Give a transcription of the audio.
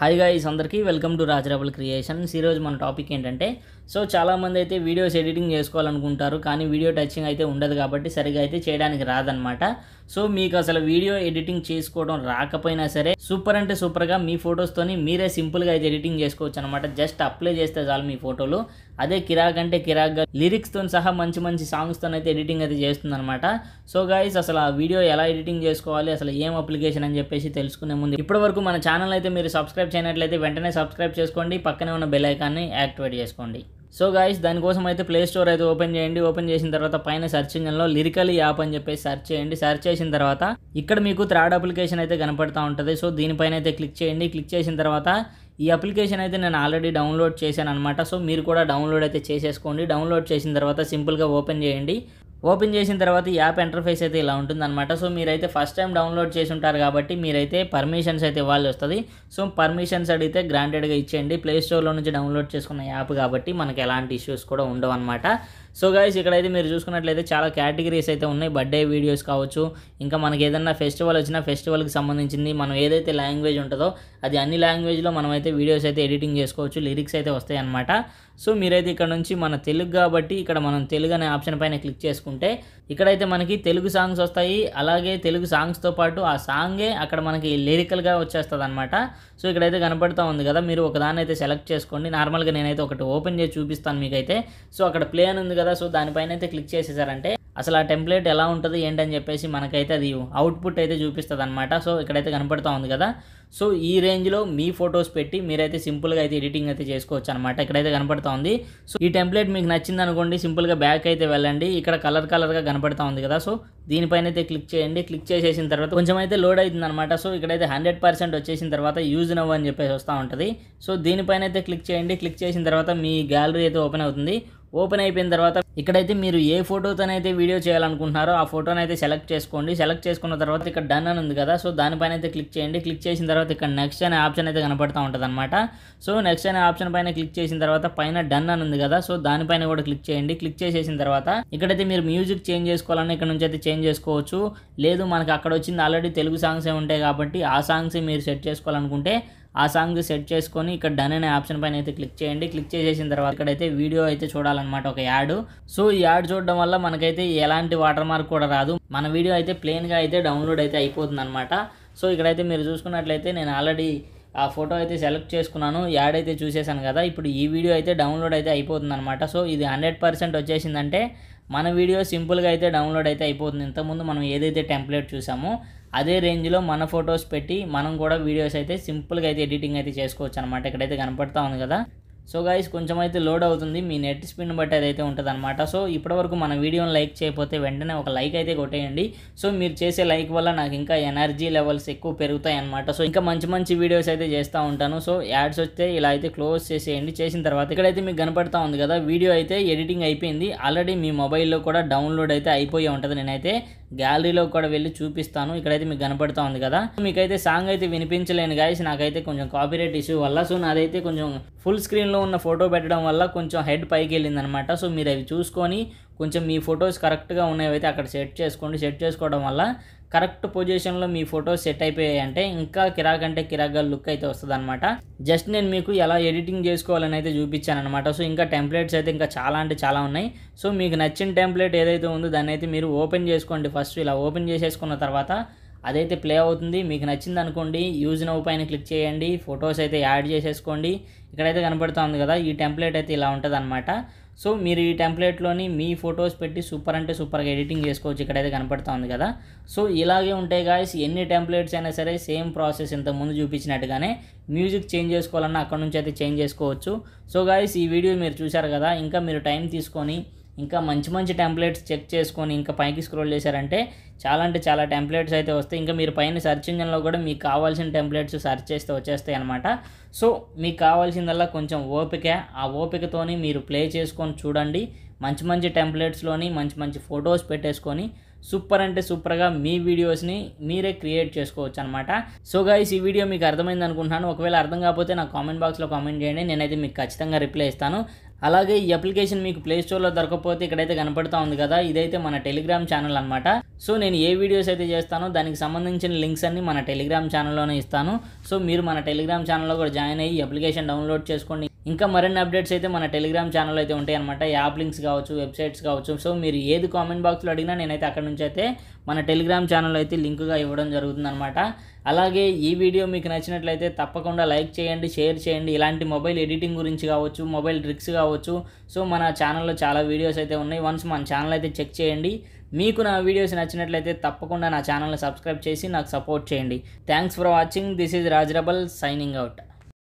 Hi guys అందరికీ welcome to Raj Rebel creations. ఈరోజు మన టాపిక్ ఏంటంటే చాలామంది అయితే వీడియోస్ ఎడిటింగ్ చేసుకోవాలనుకుంటారు, కానీ వీడియో టచింగ్ అయితే ఉండదు కాబట్టి సరిగా అయితే చేయడానికి రాదనమాట. మీకు అసలు వీడియో ఎడిటింగ్ చేసుకోవడం రాకపోయినా సరే సూపర్ అంటే సూపర్గా మీ ఫొటోస్తోని మీరే సింపుల్గా అయితే ఎడిటింగ్ చేసుకోవచ్చు అనమాట. జస్ట్ అప్లై చేస్తే చాలు మీ ఫోటోలు. అదే కిరాక్ అంటే కిరాక్గా లిరిక్స్తో సహా మంచి మంచి సాంగ్స్తో అయితే ఎడిటింగ్ అయితే చేస్తుంది అనమాట. గైస్ అసలు ఆ వీడియో ఎలా ఎడిటింగ్ చేసుకోవాలి, అసలు ఏం అప్లికేషన్ అని చెప్పేసి తెలుసుకునే ముందు ఇప్పటివరకు మన ఛానల్ అయితే మీరు సబ్స్క్రైబ్ చేయనట్లయితే వెంటనే సబ్స్క్రైబ్ చేసుకోండి, పక్కనే ఉన్న బెల్ ఐకాన్ని యాక్టివేట్ చేసుకోండి. గైస్ దానికోసం అయితే ప్లే స్టోర్ అయితే ఓపెన్ చేయండి. ఓపెన్ చేసిన తర్వాత పైన సెర్చ్ ఇంజిన్లో లిరికలీ యాప్ అని చెప్పేసి సెర్చ్ చేయండి. సెర్చ్ చేసిన తర్వాత ఇక్కడ మీకు థర్డ్ అప్లికేషన్ అయితే కనపడతా ఉంటుంది. దీనిపైన అయితే క్లిక్ చేయండి. క్లిక్ చేసిన తర్వాత ఈ అప్లికేషన్ అయితే నేను ఆల్రెడీ డౌన్లోడ్ చేశాను అనమాట. మీరు కూడా డౌన్లోడ్ అయితే చేసేసుకోండి. డౌన్లోడ్ చేసిన తర్వాత సింపుల్గా ఓపెన్ చేయండి. ఓపెన్ చేసిన తర్వాత ఈ యాప్ ఇంటర్ఫేస్ అయితే ఇలా ఉంటుంది అనమాట. మీరైతే ఫస్ట్ టైం డౌన్లోడ్ చేసి ఉంటారు కాబట్టి మీరైతే పర్మిషన్స్ అయితే ఇవ్వాలి వస్తుంది. పర్మిషన్స్ అడిగితే గ్రాంటెడ్గా ఇచ్చేయండి. ప్లే స్టోర్లో నుంచి డౌన్లోడ్ చేసుకున్న యాప్ కాబట్టి మనకి ఎలాంటి ఇష్యూస్ కూడా ఉండవు అనమాట. గైస్ ఇక్కడైతే మీరు చూసుకున్నట్లయితే చాలా కేటగిరీస్ అయితే ఉన్నాయి. బర్త్డే వీడియోస్ కావచ్చు, ఇంకా మనకి ఏదైనా ఫెస్టివల్ వచ్చినా ఫెస్టివల్కి సంబంధించింది మనం ఏదైతే లాంగ్వేజ్ ఉంటుందో అది అన్ని లాంగ్వేజ్లో మనం అయితే వీడియోస్ అయితే ఎడిటింగ్ చేసుకోవచ్చు. లిరిక్స్ అయితే వస్తాయి అనమాట. మీరైతే ఇక్కడ నుంచి మన తెలుగు కాబట్టి ఇక్కడ మనం తెలుగు అనే ఆప్షన్ పైన క్లిక్ చేసుకుంటే ఇక్కడైతే మనకి తెలుగు సాంగ్స్ వస్తాయి. అలాగే తెలుగు సాంగ్స్తో పాటు ఆ సాంగే అక్కడ మనకి లిరికల్గా వచ్చేస్తుంది అనమాట. ఇక్కడైతే కనపడుతూ ఉంది కదా, మీరు ఒకదాన్ని అయితే సెలెక్ట్ చేసుకోండి. నార్మల్గా నేనైతే ఒకటి ఓపెన్ చేసి చూపిస్తాను మీకైతే. అక్కడ ప్లే అని ఉంది కదా, దానిపైన అయితే క్లిక్ చేసేసారంటే అసలు ఆ టెంప్లెట్ ఎలా ఉంటుంది ఏంటని చెప్పేసి మనకైతే అది అవుట్పుట్ అయితే చూపిస్తుంది అనమాట. ఇక్కడైతే కనపడుతూ ఉంది కదా. ఈ రేంజ్లో మీ ఫొటోస్ పెట్టి మీరైతే సింపుల్గా అయితే ఎడిటింగ్ అయితే చేసుకోవచ్చు అనమాట. ఇక్కడైతే కనపడుతూ ఉంది. ఈ టెంప్లెట్ మీకు నచ్చింది అనుకోండి, సింపుల్గా బ్యాక్ అయితే వెళ్ళండి. ఇక్కడ కలర్గా కనపడుతూ ఉంది కదా, దీనిపైన అయితే క్లిక్ చేయండి. క్లిక్ చేసేసిన తర్వాత కొంచెం అయితే లోడ్ అవుతుంది అనమాట. ఇక్కడైతే 100% వచ్చేసిన తర్వాత యూజ్ నవ్ అని చెప్పేసి వస్తూ ఉంటుంది. దీనిపైన అయితే క్లిక్ చేయండి. క్లిక్ చేసిన తర్వాత మీ గ్యాలరీ అయితే ఓపెన్ అవుతుంది. ఓపెన్ అయిపోయిన తర్వాత ఇక్కడైతే మీరు ఏ ఫోటోతోనైతే వీడియో చేయాలనుకుంటున్నారో ఆ ఫోటోని అయితే సెలెక్ట్ చేసుకోండి. సెలెక్ట్ చేసుకున్న తర్వాత ఇక్కడ డన్ అని ఉంది కదా, దానిపైన అయితే క్లిక్ చేయండి. క్లిక్ చేసిన తర్వాత ఇక్కడ నెక్స్ట్ అనే ఆప్షన్ అయితే కనపడుతూ ఉంటుంది అనమాట. నెక్స్ట్ అనే ఆప్షన్ పైన క్లిక్ చేసిన తర్వాత పైన డన్ అని ఉంది కదా, దానిపైన కూడా క్లిక్ చేయండి. క్లిక్ చేసేసిన తర్వాత ఇక్కడైతే మీరు మ్యూజిక్ చేంజ్ చేసుకోవాలన్నా ఇక్కడ నుంచి అయితే చేంజ్ చేసుకోవచ్చు. లేదు మనకి అక్కడ వచ్చింది ఆల్రెడీ తెలుగు సాంగ్సే ఉంటాయి కాబట్టి ఆ సాంగ్స్ మీరు సెట్ చేసుకోవాలనుకుంటే ఆ సాంగ్ సెట్ చేసుకొని ఇక్కడ డన్ అనే ఆప్షన్ పైన అయితే క్లిక్ చేయండి. క్లిక్ చేసేసిన తర్వాత ఇక్కడైతే వీడియో అయితే చూడాలన్నమాట, ఒక యాడ్. ఈ యాడ్ చూడడం వల్ల మనకైతే ఎలాంటి వాటర్ మార్క్ కూడా రాదు. మన వీడియో అయితే ప్లెయిన్గా అయితే డౌన్లోడ్ అయితే అయిపోతుంది అనమాట. ఇక్కడైతే మీరు చూసుకున్నట్లయితే నేను ఆల్రెడీ ఆ ఫోటో అయితే సెలెక్ట్ చేసుకున్నాను, యాడ్ అయితే చూసేసాను కదా. ఇప్పుడు ఈ వీడియో అయితే డౌన్లోడ్ అయితే అయిపోతుంది అనమాట. ఇది 100% వచ్చేసిందంటే మన వీడియో సింపుల్గా అయితే డౌన్లోడ్ అయితే అయిపోతుంది. ఇంతకుముందు మనం ఏదైతే టెంప్లెట్ చూసామో అదే రేంజ్లో మన ఫొటోస్ పెట్టి మనం కూడా వీడియోస్ అయితే సింపుల్గా అయితే ఎడిటింగ్ అయితే చేసుకోవచ్చు అనమాట. ఇక్కడైతే కనపడతా ఉంది కదా. గైస్ కొంచెం అయితే లోడ్ అవుతుంది, మీ నెట్ స్పీడ్ బట్టి అదైతే ఉంటుంది అనమాట. ఇప్పటివరకు మన వీడియోని లైక్ చేయకపోతే వెంటనే ఒక లైక్ అయితే కొట్టేయండి. మీరు చేసే లైక్ వల్ల నాకు ఇంకా ఎనర్జీ లెవెల్స్ ఎక్కువ పెరుగుతాయి అనమాట. ఇంకా మంచి మంచి వీడియోస్ అయితే చేస్తూ ఉంటాను. యాడ్స్ వస్తే ఇలా అయితే క్లోజ్ చేసేయండి. చేసిన తర్వాత ఇక్కడైతే మీకు కనపడతా ఉంది కదా, వీడియో అయితే ఎడిటింగ్ అయిపోయింది. ఆల్రెడీ మీ మొబైల్లో కూడా డౌన్లోడ్ అయితే అయిపోయి ఉంటుంది. నేనైతే గ్యాలరీలో కూడా వెళ్ళి చూపిస్తాను. ఇక్కడైతే మీకు కనపడతా ఉంది కదా. మీకైతే సాంగ్ అయితే వినిపించలేను గాయస్, నాకైతే కొంచెం కాపీరైట్ ఇష్యూ వల్ల. నాదైతే కొంచెం ఫుల్ స్క్రీన్లో ఉన్న ఫోటో పెట్టడం వల్ల కొంచెం హెడ్ పైకి వెళ్ళింది అనమాట. మీరు అవి చూసుకొని కొంచెం మీ ఫొటోస్ కరెక్ట్గా ఉన్నవైతే అక్కడ సెట్ చేసుకోండి. సెట్ చేసుకోవడం వల్ల కరెక్ట్ పొజిషన్లో మీ ఫొటోస్ సెట్ అయిపోయాయి అంటే ఇంకా కిరాక్ అంటే కిరాక్గా లుక్ అయితే వస్తుంది అనమాట. జస్ట్ నేను మీకు ఎలా ఎడిటింగ్ చేసుకోవాలని అయితే చూపించాను అనమాట. ఇంకా టెంప్లెట్స్ అయితే ఇంకా చాలా అంటే చాలా ఉన్నాయి. మీకు నచ్చిన టెంప్లెట్ ఏదైతే ఉందో దాన్ని అయితే మీరు ఓపెన్ చేసుకోండి. ఫస్ట్ ఇలా ఓపెన్ చేసేసుకున్న తర్వాత అదైతే ప్లే అవుతుంది. మీకు నచ్చింది అనుకోండి, యూజ్ నవ్ పైన క్లిక్ చేయండి. ఫొటోస్ అయితే యాడ్ చేసేసుకోండి. ఇక్కడైతే కనపడుతూ ఉంది కదా, ఈ టెంప్లెట్ అయితే ఇలా ఉంటుంది అనమాట. మీరు ఈ టెంప్లెట్లోని మీ ఫొటోస్ పెట్టి సూపర్ అంటే సూపర్గా ఎడిటింగ్ చేసుకోవచ్చు. ఇక్కడైతే కనపడుతూ ఉంది కదా. ఇలాగే ఉంటాయి గాయస్, ఎన్ని టెంప్లెట్స్ అయినా సరే సేమ్ ప్రాసెస్ ఇంత ముందు చూపించినట్టుగానే. మ్యూజిక్ చేంజ్ చేసుకోవాలన్నా అక్కడ నుంచి అయితే చేంజ్ చేసుకోవచ్చు. గాయస్ ఈ వీడియో మీరు చూశారు కదా, ఇంకా మీరు టైం తీసుకొని ఇంకా మంచి మంచి టెంప్లెట్స్ చెక్ చేసుకొని ఇంకా పైకి స్క్రోల్ చేశారంటే చాలా అంటే చాలా టెంప్లెట్స్ అయితే వస్తాయి. ఇంకా మీరు పైన సెర్చ్ ఇంజిన్లో కూడా మీకు కావాల్సిన టెంప్లెట్స్ సెర్చ్ చేస్తే వచ్చేస్తాయి అనమాట. మీకు కావాల్సిందల్లా కొంచెం ఓపిక, ఆ ఓపికతోని మీరు ప్లే చేసుకొని చూడండి. మంచి మంచి టెంప్లెట్స్లోని మంచి మంచి ఫొటోస్ పెట్టేసుకొని సూపర్ అంటే సూపర్గా మీ వీడియోస్ని మీరే క్రియేట్ చేసుకోవచ్చు అనమాట. గైస్ ఈ వీడియో మీకు అర్థమైంది అనుకుంటున్నాను. ఒకవేళ అర్థం కాకపోతే నాకు కామెంట్ బాక్స్లో కామెంట్ చేయండి, నేనైతే మీకు ఖచ్చితంగా రిప్లై ఇస్తాను. అలాగే ఈ అప్లికేషన్ మీకు ప్లే స్టోర్లో దొరకకపోతే ఇక్కడైతే కనపడతా ఉంది కదా, ఇదైతే మన టెలిగ్రామ్ ఛానల్ అనమాట. సో నేను ఏ వీడియోస్ అయితే చేస్తానో దానికి సంబంధించిన లింక్స్ అన్ని మన టెలిగ్రామ్ ఛానల్లోనే ఇస్తాను. సో మీరు మన టెలిగ్రామ్ ఛానల్లో కూడా జాయిన్ అయ్యి అప్లికేషన్ డౌన్లోడ్ చేసుకోండి. ఇంకా మరిన్ని అప్డేట్స్ అయితే మన టెలిగ్రామ్ ఛానల్ అయితే ఉంటాయి అనమాట. యాప్ లింక్స్ కావచ్చు, వెబ్సైట్స్ కావచ్చు. సో మీరు ఏది కామెంట్ బాక్స్లో అడిగినా నేనైతే అక్కడ నుంచి అయితే మన టెలిగ్రామ్ ఛానల్ అయితే లింక్గా ఇవ్వడం జరుగుతుంది అనమాట. అలాగే ఈ వీడియో మీకు నచ్చినట్లయితే తప్పకుండా లైక్ చేయండి, షేర్ చేయండి. ఇలాంటి మొబైల్ ఎడిటింగ్ గురించి కావచ్చు, మొబైల్ ట్రిక్స్ కావచ్చు. సో మన ఛానల్లో చాలా వీడియోస్ అయితే ఉన్నాయి. వన్స్ మన ఛానల్ అయితే చెక్ చేయండి. మీకు నా వీడియోస్ నచ్చినట్లయితే తప్పకుండా నా ఛానల్ని సబ్స్క్రైబ్ చేసి నాకు సపోర్ట్ చేయండి. Thanks for watching. This is Raj Rebel signing out.